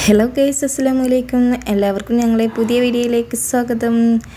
Hello guys, അസ്സലാമു അലൈക്കും. എല്ലാവർക്കും ഞങ്ങളെ പുതിയ വീഡിയോയിലേക്ക് സ്വാഗതം.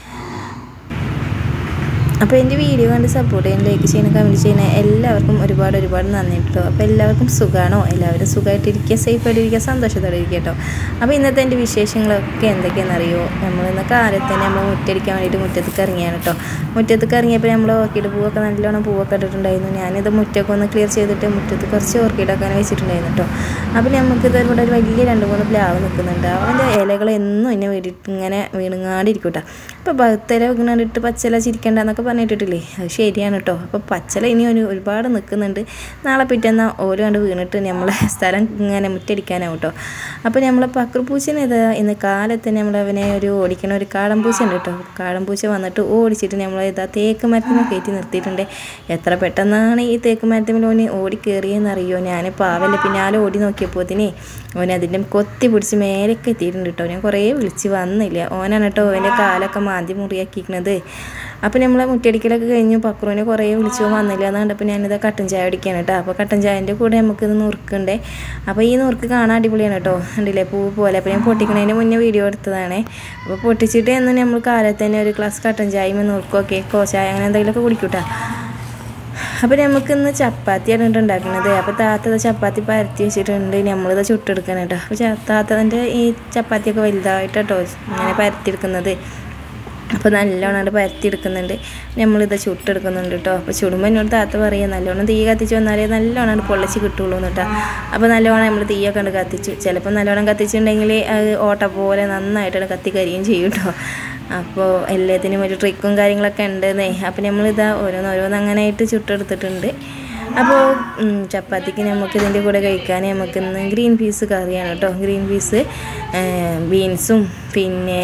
അപ്പോൾ എൻ്റെ വീഡിയോ കണ്ട് സപ്പോർട്ട് ചെയ്യാൻ, ലൈക്ക് ചെയ്യണം, കമൻറ്റ് ചെയ്യണം എല്ലാവർക്കും ഒരുപാട് നന്ദി കേട്ടോ. അപ്പോൾ എല്ലാവർക്കും സുഖമാണോ? എല്ലാവരും സുഖമായിട്ടിരിക്കുക, സേഫായിട്ടിരിക്കുക, സന്തോഷത്തോടെ ഇരിക്കുക കേട്ടോ. അപ്പോൾ ഇന്നത്തെ എൻ്റെ വിശേഷങ്ങളൊക്കെ എന്തൊക്കെയാണെന്നറിയോ? നമ്മളിന്ന് കാലത്ത് തന്നെ നമ്മൾ മുറ്റടിക്കാൻ വേണ്ടിയിട്ട് മുറ്റത്തേക്ക് ഇറങ്ങിയാണ് കേട്ടോ. മുറ്റത്തേക്ക് ഇറങ്ങിയപ്പോൾ നമ്മൾ ഓർക്കിഡ് പൂവൊക്കെ നല്ലോണം പൂവൊക്കെ ഇട്ടിട്ടുണ്ടായിരുന്നു. ഞാനിത് മുറ്റമൊക്കെ ഒന്ന് ക്ലിയർ ചെയ്തിട്ട് മുറ്റത്ത് കുറച്ച് ഓർക്കിഡൊക്കെ വെച്ചിട്ടുണ്ടായിരുന്നു കേട്ടോ. അപ്പോൾ നമുക്കിത് ഇവിടെ ഒരു വലിയ 2-3 പ്ലാവ് നിൽക്കുന്നുണ്ട്. അവൻ്റെ ഇലകൾ എന്നും എന്നെ വേണ്ടിയിട്ട് ഇങ്ങനെ വീണുങ്ങാണ്ടിരിക്കും കേട്ടോ. അപ്പോൾ പത്തില വീണാണ്ടിട്ട് പച്ചില ചിരിക്കേണ്ടെന്നൊക്കെ പറഞ്ഞിട്ടില്ലേ? അത് ശരിയാണ് കേട്ടോ. അപ്പോൾ പച്ചില ഇനി ഒരുപാട് നിൽക്കുന്നുണ്ട്. നാളെ പിറ്റേന്ന് ഓരോ കണ്ട് വീണിട്ട് നമ്മളെ സ്ഥലം ഇങ്ങനെ മുറ്റടിക്കാനാവും കേട്ടോ. അപ്പോൾ നമ്മളെ പക്രപ്പൂച്ചനെ ഇന്ന് കാലത്ത് നമ്മളവനെ ഓടിക്കണ ഒരു കാടൻപൂച്ച ഉണ്ട് കേട്ടോ. കാടൻപൂച്ച വന്നിട്ട് ഓടിച്ചിട്ട് നമ്മളെ തേക്ക് മരത്തിനെ കയറ്റി നിർത്തിയിട്ടുണ്ട്. എത്ര പെട്ടെന്നാണ് ഈ തേക്ക് മരത്തിൽ ഓടി കയറിയെന്നറിയോ? ഞാൻ പാവല്ലേ പിന്നാലെ ഓടി നോക്കിയപ്പോത്തിന് ഓൻ അതിൻ്റെ കൊത്തി പിടിച്ച് മേലേക്ക് എത്തിയിട്ടുണ്ട് കേട്ടോ. ഞാൻ കുറേ വിളിച്ച് വന്നില്ല. ഓനാണ് കേട്ടോ അവൻ്റെ കാലൊക്കെ മാന്തി മുറിയാക്കിയിരിക്കുന്നത്. അപ്പോൾ നമ്മളെ മുറ്റടിക്കലൊക്കെ കഴിഞ്ഞു. പക്രുവിനെ കുറേ വിളിച്ചു വന്നില്ല. അതുകൊണ്ടപ്പോൾ ഞാനിത് കട്ടൻ ചായ അടിക്കുകയാണ് കേട്ടോ. അപ്പോൾ കട്ടൻ ചായൻ്റെ കൂടെ നമുക്കിത് നുറുക്കുണ്ടേ. അപ്പോൾ ഈ നുറുക്ക് കാണാൻ അടിപൊളിയാണ് കേട്ടോ. കണ്ടില്ലേ, പൂ പോലെ. അപ്പോൾ ഞാൻ പൊട്ടിക്കണതിന് മുന്നേ വീഡിയോ എടുത്തതാണ്. അപ്പോൾ പൊട്ടിച്ചിട്ട് എന്ന് നമ്മൾ കാലത്ത് തന്നെ ഒരു ഗ്ലാസ് കട്ടൻ ചായയും നുറുക്കോ കേക്കോ ചായ അങ്ങനെ എന്തെങ്കിലുമൊക്കെ കുടിക്കൂട്ടാ. അപ്പോൾ നമുക്കിന്ന് ചപ്പാത്തിയാണ് ഉണ്ടാക്കുന്നത്. അപ്പോൾ താത്ത ചപ്പാത്തി പരത്തി വെച്ചിട്ടുണ്ട്. നമ്മളിത് ചുട്ടെടുക്കണം കേട്ടോ. അപ്പോൾ താത്തൻ്റെ ഈ ചപ്പാത്തിയൊക്കെ വലുതായിട്ട് കേട്ടോ ഇങ്ങനെ പരത്തിയെടുക്കുന്നത്. അപ്പോൾ നല്ലോണം പരത്തിയെടുക്കുന്നുണ്ട്. നമ്മളിത് ചുട്ടെടുക്കുന്നുണ്ട് കേട്ടോ. അപ്പോൾ ചുടുമ്പോൾ എന്നോട് താത്ത പറയുക നല്ലോണം തീ കത്തിച്ച് വന്നാലേ നല്ലോണം പൊള്ളച്ച് കിട്ടുള്ളൂ കേട്ടോ. അപ്പോൾ നല്ലോണം നമ്മൾ തീയൊക്കെ കത്തിച്ചു. ചിലപ്പോൾ നല്ലോണം കത്തിച്ചിട്ടുണ്ടെങ്കിൽ അത് ഓട്ട പോലെ നന്നായിട്ട് കത്തിക്കരിയും ചെയ്യും കേട്ടോ. അപ്പോൾ എല്ലാത്തിനും ഒരു ട്രിക്കും കാര്യങ്ങളൊക്കെ ഉണ്ടെന്നേ. അപ്പോൾ നമ്മളിതാ ഓരോന്ന് അങ്ങനെയായിട്ട് ചുട്ടെടുത്തിട്ടുണ്ട്. അപ്പോൾ ചപ്പാത്തിക്ക് നമുക്ക് ഇതിൻ്റെ കൂടെ കഴിക്കാൻ നമുക്കിന്ന് ഗ്രീൻ പീസ് കറിയാണ് കേട്ടോ. ഗ്രീൻ പീസ് ബീൻസും പിന്നെ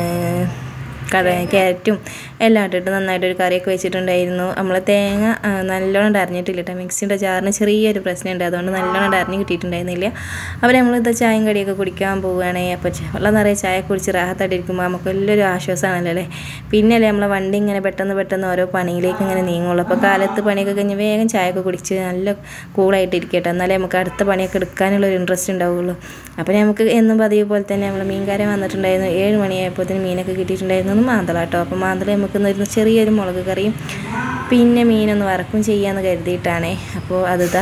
ക്യാരറ്റും എല്ലാം ഇട്ടിട്ട് നന്നായിട്ടൊരു കറിയൊക്കെ വെച്ചിട്ടുണ്ടായിരുന്നു. നമ്മൾ തേങ്ങ നല്ലോണം അരിഞ്ഞിട്ടില്ല കേട്ടോ. മിക്സിൻ്റെ ജാറിന് ചെറിയൊരു പ്രശ്നമുണ്ട്, അതുകൊണ്ട് നല്ലോണം അരിഞ്ഞ് കിട്ടിയിട്ടുണ്ടായിരുന്നില്ല. അപ്പോൾ നമ്മളിത് ചായയും കടിയൊക്കെ കുടിക്കാൻ പോവുകയാണേ. അപ്പോൾ വെള്ളം നിറയെ ചായ കുടിച്ച് റാഹത്തായിട്ടിരിക്കുമ്പോൾ നമുക്ക് വലിയൊരു ആശ്വാസമാണല്ലോ അല്ലേ. പിന്നല്ലേ നമ്മളെ വണ്ടി ഇങ്ങനെ പെട്ടെന്ന് ഓരോ പണിയിലേക്ക് ഇങ്ങനെ നീങ്ങുള്ളൂ. അപ്പോൾ കാലത്ത് പണിയൊക്കെ കഴിഞ്ഞ് വേഗം ചായയൊക്കെ കുടിച്ച് നല്ല കൂളായിട്ടിരിക്കട്ടെ, എന്നാലേ നമുക്ക് അടുത്ത പണിയൊക്കെ എടുക്കാനുള്ളൊരു ഇൻട്രസ്റ്റ് ഉണ്ടാവുള്ളൂ. അപ്പോൾ നമുക്ക് എന്നും പതിവ് പോലെ തന്നെ നമ്മൾ മീൻകാരൻ വന്നിട്ടുണ്ടായിരുന്നു. 7 മണിയായപ്പോഴത്തേന് മീനൊക്കെ കിട്ടിയിട്ടുണ്ടായിരുന്നു. മാന്തള കേട്ടോ. അപ്പോൾ മാന്തള നമുക്ക് ചെറിയൊരു മുളക് കറിയും പിന്നെ മീനൊന്ന് വറക്കും ചെയ്യാമെന്ന് കരുതിയിട്ടാണേ. അപ്പോൾ അതിതാ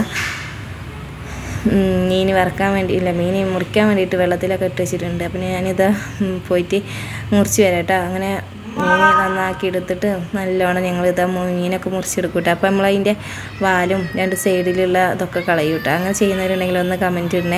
മീൻ വറക്കാൻ വേണ്ടിയില്ല, മീൻ മുറിക്കാൻ വേണ്ടിയിട്ട് വെള്ളത്തിലൊക്കെ ഇട്ട് വെച്ചിട്ടുണ്ട്. അപ്പോൾ ഞാനിതാ പോയിട്ട് മുറിച്ച് വരാം കേട്ടോ. അങ്ങനെ മീൻ നന്നാക്കി എടുത്തിട്ട് നല്ലോണം ഞങ്ങളിതാ മീനൊക്കെ മുറിച്ചെടുക്കും കേട്ടോ. അപ്പോൾ നമ്മളതിൻ്റെ വാലും 2 സൈഡിലുള്ള ഇതൊക്കെ കളയും കേട്ടോ. അങ്ങനെ ചെയ്യുന്നവരുണ്ടെങ്കിൽ ഒന്ന് കമൻറ്റ് ഇടണേ.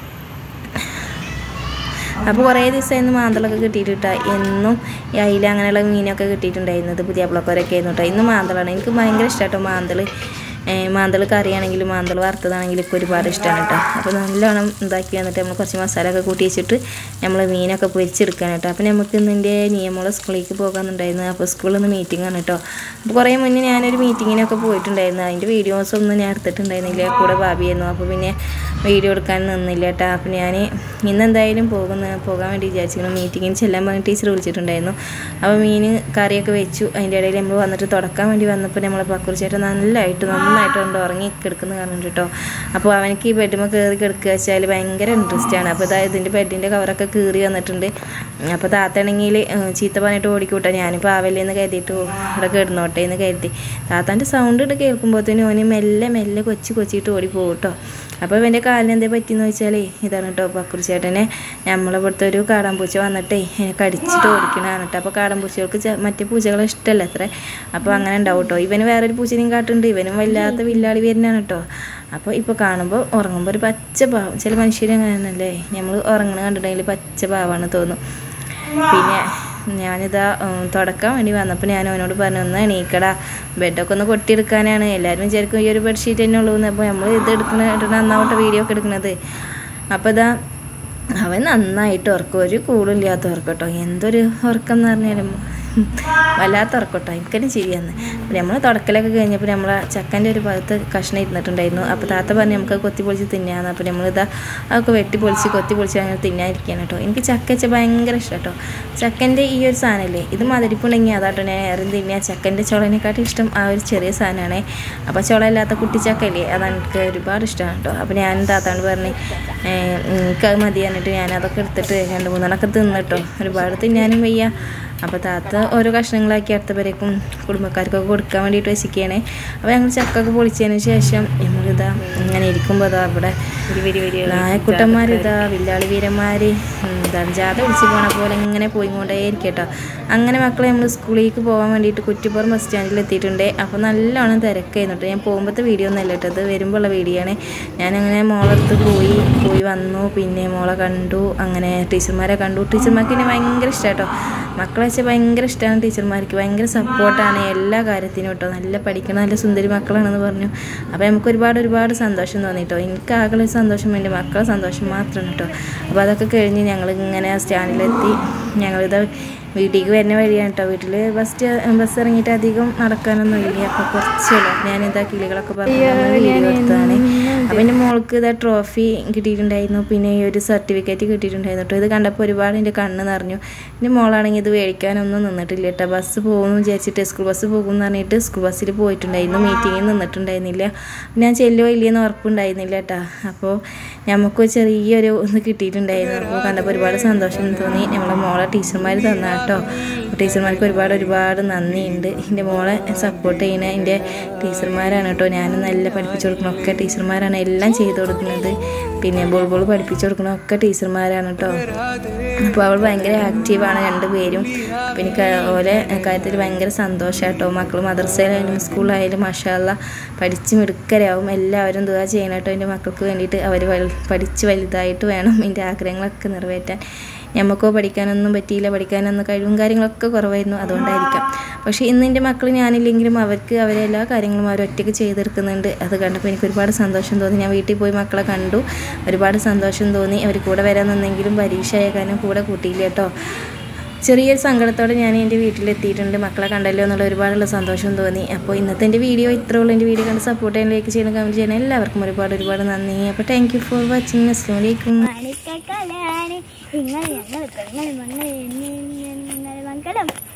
അപ്പോൾ കുറേ ദിവസമായിരുന്നു മാന്തളൊക്കെ കിട്ടിയിട്ടാ. എന്നും ഈ അയില അങ്ങനെയുള്ള മീനൊക്കെ കിട്ടിയിട്ടുണ്ടായിരുന്നത് പുതിയാപ്പിളക്കൊരൊക്കെ ആയിരുന്നു കേട്ടോ. ഇന്ന് മാന്തളാണ്. എനിക്ക് ഭയങ്കര ഇഷ്ടമാണ് കേട്ടോ മാന്തൾ കറിയാണെങ്കിലും മാന്തൾ വറുത്തതാണെങ്കിലും ഒക്കെ ഒരുപാട് ഇഷ്ടമാണ് കേട്ടോ. അപ്പോൾ നല്ലോണം ഇതാക്കി വന്നിട്ട് നമ്മൾ കുറച്ച് മസാല ഒക്കെ കൂട്ടി വെച്ചിട്ട് നമ്മൾ മീനൊക്കെ പൊരിച്ചെടുക്കാൻ കേട്ടോ. അപ്പോൾ നമുക്ക് ഇന്നിൻ്റെ നിയമമുള്ള സ്കൂളിലേക്ക് പോകാനുണ്ടായിരുന്നു. അപ്പോൾ സ്കൂളിൽ നിന്ന് മീറ്റിംഗ് ആണ് കേട്ടോ. അപ്പോൾ കുറേ മുന്നേ ഞാനൊരു മീറ്റിങ്ങിനൊക്കെ പോയിട്ടുണ്ടായിരുന്നു. അതിൻ്റെ വീഡിയോസൊന്നും ഞാൻ എടുത്തിട്ടുണ്ടായിരുന്നില്ല. കൂടെ ഭാബിയായിരുന്നു. അപ്പോൾ പിന്നെ വീഡിയോ എടുക്കാൻ നിന്നില്ല കേട്ടോ. അപ്പോൾ ഞാൻ ഇന്നെന്തായാലും പോകാൻ വേണ്ടി വിചാരിച്ചിരുന്നു. മീറ്റിങ്ങിന് ചെല്ലാൻ പറഞ്ഞ് ടീച്ചർ വിളിച്ചിട്ടുണ്ടായിരുന്നു. അപ്പോൾ മീൻ കറിയൊക്കെ വെച്ചു. അതിൻ്റെ ഇടയിൽ നമ്മൾ വന്നിട്ട് തുടക്കാൻ വേണ്ടി വന്നപ്പോൾ നമ്മളെ പക്കുറിച്ചേട്ടൻ നന്നായിട്ട് കൊണ്ട് ഉറങ്ങി കിടക്കുന്ന കാണുന്നുണ്ട് കേട്ടോ. അപ്പോൾ അവനക്ക് ഈ ബെഡ്മ കയറി കിടക്കുക വെച്ചാൽ ഭയങ്കര ഇൻട്രസ്റ്റാണ്. അപ്പോൾ ഇതിൻ്റെ ബെഡിൻ്റെ കവറൊക്കെ കീറി വന്നിട്ടുണ്ട്. അപ്പോൾ താത്താണെങ്കിൽ ചീത്ത പറഞ്ഞിട്ട് ഓടിക്കൂട്ടോ. ഞാനിപ്പോൾ ആവല്ലേന്ന് കരുതിയിട്ട് ഇവിടെ കിടന്നോട്ടെ എന്ന് കരുതി. താത്താൻ്റെ സൗണ്ട് ഇട്ട് കേൾക്കുമ്പോഴത്തേനും ഓന് മെല്ലെ കൊച്ചിട്ട് ഓടിപ്പോകും കേട്ടോ. അപ്പോൾ ഇവൻ്റെ കാലിന് എന്തേ പറ്റിയെന്ന് വെച്ചാൽ ഇതാണ് കേട്ടോ. പക്കുറിച്ചേട്ടനെ നമ്മളിവിടുത്തെ ഒരു കാടാൻപൂച്ച വന്നിട്ടേ കടിച്ചിട്ട് ഓടിക്കണതാണ് കേട്ടോ. അപ്പോൾ കാടാൻപൂച്ചകൾക്ക് മറ്റേ പൂച്ചകളെ ഇഷ്ടമല്ല അത്ര. അപ്പോൾ അങ്ങനെ ഉണ്ടാവും കേട്ടോ. ഇവന് വേറൊരു പൂച്ചനെയും കാട്ടുണ്ട്. ഇവനും വല്ലാത്ത വില്ലാളി വരുന്നതാണ് കേട്ടോ. അപ്പോൾ ഇപ്പോൾ കാണുമ്പോൾ ഉറങ്ങുമ്പോൾ ഒരു പച്ച പാവം. ചില മനുഷ്യരങ്ങനെയാണല്ലേ, നമ്മൾ ഉറങ്ങണ കണ്ടിട്ടുണ്ടെങ്കിൽ പച്ച പാവമാണ് തോന്നും. പിന്നെ ഞാനിതാ തുടക്കാൻ വേണ്ടി വന്നപ്പോൾ ഞാൻ അവനോട് പറഞ്ഞു, ഒന്ന് എണീക്കടാ, ബെഡൊക്കെ ഒന്ന് കൊട്ടിയെടുക്കാനാണ്. എല്ലാവരും വിചാരിക്കും ഈ ഒരു ബെഡ്ഷീറ്റ് തന്നെ ഉള്ളൂ എന്ന്. അപ്പോൾ നമ്മൾ ഇത് നന്നാവട്ടെ വീഡിയോ ഒക്കെ എടുക്കുന്നത്. അപ്പോൾ ഇതാ അവൻ നന്നായിട്ട് ഉറക്കും, ഒരു കൂടില്ലാത്ത ഉറക്കം കേട്ടോ. എന്തൊരു ഉറക്കം എന്ന് പറഞ്ഞാലും വല്ലാത്ത ഉറക്കട്ടോ എനിക്കെന്നെ ശരിയാന്ന്. അപ്പോൾ നമ്മൾ തുടക്കലൊക്കെ കഴിഞ്ഞപ്പോൾ നമ്മൾ ചക്കൻ്റെ ഒരു ഭാഗത്ത് കഷ്ണം ഇരുന്നിട്ടുണ്ടായിരുന്നു. അപ്പോൾ താത്ത പറഞ്ഞ് നമുക്ക് കൊത്തി പൊളിച്ച് തിന്നാന്ന്. അപ്പോൾ നമ്മളിതാ അതൊക്കെ വെട്ടി പൊളിച്ച് കൊത്തി പൊളിച്ച് അങ്ങനെ തിന്നാതിരിക്കുകയാണ് കേട്ടോ. എനിക്ക് ചക്ക വെച്ചാൽ ഭയങ്കര ഇഷ്ടം കേട്ടോ. ചക്കൻ്റെ ഈ ഒരു സാധനമല്ലേ, ഇത് മധുരിപ്പുണ്ടെങ്കിൽ അതാട്ടോ ഞാൻ ഏറെ തിന്നുക. ചക്കൻ്റെ ചുളനെക്കാട്ടും ഇഷ്ടം ആ ഒരു ചെറിയ സാധനമാണ്. അപ്പോൾ ചുളയില്ലാത്ത കുട്ടിച്ചക്കല്ലേ, അതാണ് എനിക്ക് ഒരുപാട് ഇഷ്ടമാണ് കേട്ടോ. അപ്പോൾ ഞാൻ താത്താണ്ട് പറഞ്ഞ് എനിക്കത് മതി എന്നിട്ട് ഞാനതൊക്കെ എടുത്തിട്ട് 2-3 തിന്നിട്ടോ. ഒരുപാട് തിന്നാനും വയ്യ. അപ്പോൾ താത്ത ഓരോ കഷ്ണങ്ങളാക്കി അടുത്തവരേക്കും കുടുംബക്കാർക്കൊക്കെ കൊടുക്കാൻ വേണ്ടിയിട്ട് വെച്ചിരിക്കുകയാണ്. അപ്പോൾ ഞങ്ങൾ ചക്കൊക്കെ പൊളിച്ചതിന് ശേഷം നമ്മളിതാ ഇങ്ങനെ ഇരിക്കുമ്പോൾ അതാ അവിടെ നായക്കുട്ടന്മാരിതാ വില്ലാളി വീരന്മാർ എന്താണ് ജാഥ വിളിച്ച് പോണ പോലെ ഇങ്ങനെ പോയിക്കൊണ്ടേ ഇരിക്കട്ടോ. അങ്ങനെ മക്കളെ നമ്മൾ സ്കൂളിലേക്ക് പോകാൻ വേണ്ടിയിട്ട് കുറ്റിപ്പുറം ബസ് സ്റ്റാൻഡിൽ എത്തിയിട്ടുണ്ട്. അപ്പോൾ നല്ലോണം തിരക്കായിരുന്നു കേട്ടോ. ഞാൻ പോകുമ്പോഴത്തെ വീഡിയോ ഒന്നും അല്ല കേട്ടോ, ഇത് വരുമ്പോഴുള്ള വീഡിയോ ആണ്. ഞാനങ്ങനെ മോളടുത്ത് പോയി വന്നു. പിന്നെ മോളെ കണ്ടു, അങ്ങനെ ടീച്ചർമാരെ കണ്ടു. ടീച്ചർമാർക്ക് എന്നെ ഭയങ്കര ഇഷ്ടമാണ് കേട്ടോ. മക്കളെ വെച്ചാൽ ഭയങ്കര ഇഷ്ടമാണ് ടീച്ചർമാർക്ക്, ഭയങ്കര സപ്പോർട്ടാണ് എല്ലാ കാര്യത്തിനും കേട്ടോ. നല്ല പഠിക്കണം, നല്ല സുന്ദരി മക്കളാണെന്ന് പറഞ്ഞു. അപ്പോൾ നമുക്ക് ഒരുപാട് സന്തോഷം തോന്നി കേട്ടോ. എനിക്ക് ആകെ സന്തോഷം വേണ്ടി മക്കളെ സന്തോഷം മാത്രമാണ് കേട്ടോ. അപ്പോൾ അതൊക്കെ കഴിഞ്ഞ് ഞങ്ങൾ ഇങ്ങനെ സ്റ്റാൻഡിലെത്തി. ഞങ്ങളിത് വീട്ടിലേക്ക് വരുന്ന വഴിയാണ് കേട്ടോ. വീട്ടിൽ ബസ് ഇറങ്ങിയിട്ട് അധികം നടക്കാനൊന്നും ഇല്ല. അപ്പോൾ കുറച്ചല്ലോ ഞാനിതാ കിളികളൊക്കെ പറഞ്ഞ് വീഡിയോ എടുത്താണ്. അപ്പോൾ എൻ്റെ മോൾക്ക് ഇതാ ട്രോഫി കിട്ടിയിട്ടുണ്ടായിരുന്നു, പിന്നെ ഈ ഒരു സർട്ടിഫിക്കറ്റ് കിട്ടിയിട്ടുണ്ടായിരുന്നു കേട്ടോ. ഇത് കണ്ടപ്പോൾ ഒരുപാട് എൻ്റെ കണ്ണ് നിറഞ്ഞു. എൻ്റെ മോളാണെങ്കിൽ ഇത് മേടിക്കാനൊന്നും നിന്നിട്ടില്ല കേട്ടോ. ബസ് പോകുമെന്ന് വിചാരിച്ചിട്ട് സ്കൂൾ ബസ് പോകുമെന്ന് പറഞ്ഞിട്ട് സ്കൂൾ ബസ്സിൽ പോയിട്ടുണ്ടായിരുന്നു. മീറ്റിങ്ങിൽ നിന്നിട്ടുണ്ടായിരുന്നില്ല. ഞാൻ ചെല്ലുമോ ഇല്ലയെന്ന് ഉറപ്പുണ്ടായിരുന്നില്ല കേട്ടോ. അപ്പോൾ നമുക്ക് ചെറിയൊരു ഒന്ന് കിട്ടിയിട്ടുണ്ടായിരുന്നു. അപ്പോൾ കണ്ടപ്പോൾ ഒരുപാട് സന്തോഷം തോന്നി. നമ്മളെ മോളെ ടീച്ചർമാർ തന്നാ കേട്ടോ. ടീച്ചർമാർക്ക് ഒരുപാട് നന്ദിയുണ്ട്. എൻ്റെ മോളെ സപ്പോർട്ട് ചെയ്യുന്ന എൻ്റെ ടീച്ചർമാരാണ് കേട്ടോ. ഞാൻ നല്ല പഠിപ്പിച്ചു കൊടുക്കണമൊക്കെ ടീച്ചർമാരാണ് എല്ലാം ചെയ്ത് കൊടുക്കുന്നത്. പിന്നെ ബോൾ പഠിപ്പിച്ചു കൊടുക്കണമൊക്കെ ടീച്ചർമാരാണ് കേട്ടോ. അപ്പോൾ അവൾ ഭയങ്കര ആക്റ്റീവാണ് 2 പേരും. അപ്പോൾ എനിക്ക് ഓരോ കാര്യത്തിൽ ഭയങ്കര സന്തോഷമാണ് കേട്ടോ. മക്കൾ മദ്രസയിലായാലും സ്കൂളിലായാലും മാഷാ അല്ലാഹ് പഠിച്ച് മിടുക്കരാവും. എല്ലാവരും ദുആ ചെയ്യണം കേട്ടോ എൻ്റെ മക്കൾക്ക് വേണ്ടിയിട്ട്. അവർ പഠിച്ച് വലുതായിട്ട് വേണം എൻ്റെ ആഗ്രഹങ്ങളൊക്കെ നിറവേറ്റാൻ. നമുക്കോ പഠിക്കാനൊന്നും പറ്റിയില്ല, പഠിക്കാനൊന്നും കഴിവും കാര്യങ്ങളൊക്കെ കുറവായിരുന്നു, അതുകൊണ്ടായിരിക്കാം. പക്ഷേ ഇന്ന് എൻ്റെ മക്കൾ ഞാനില്ലെങ്കിലും അവർക്ക് അവരെല്ലാ കാര്യങ്ങളും അവർ ഒറ്റയ്ക്ക് ചെയ്തെടുക്കുന്നുണ്ട്. അത് കണ്ടപ്പോൾ എനിക്ക് ഒരുപാട് സന്തോഷം തോന്നി. ഞാൻ വീട്ടിൽ പോയി മക്കളെ കണ്ടു, ഒരുപാട് സന്തോഷം തോന്നി. അവർ കൂടെ വരാൻ നിന്നെങ്കിലും പരീക്ഷയായ കാരണം കൂടെ കൂട്ടിയില്ല കേട്ടോ. ചെറിയൊരു സങ്കടത്തോടെ ഞാൻ എൻ്റെ വീട്ടിലെത്തിയിട്ടുണ്ട്. മക്കളെ കണ്ടല്ലോ എന്നുള്ള ഒരുപാടുള്ള സന്തോഷം തോന്നി. അപ്പോൾ ഇന്നത്തെ എൻ്റെ വീഡിയോ ഇത്രേ ഉള്ളൂ. എൻ്റെ വീഡിയോ കണ്ട് സപ്പോർട്ട് ചെയ്യാൻ, ലൈക്ക് ചെയ്യണം, കമൻറ്റ് ചെയ്യണം. എല്ലാവർക്കും ഒരുപാട് നന്ദി. അപ്പോൾ താങ്ക് യു ഫോർ വാച്ചിങ്. അസ്സലാമു അലൈക്കും. നിങ്ങൾ ഞങ്ങൾ പെങ്ങൾ മങ്ങൾ മംഗളം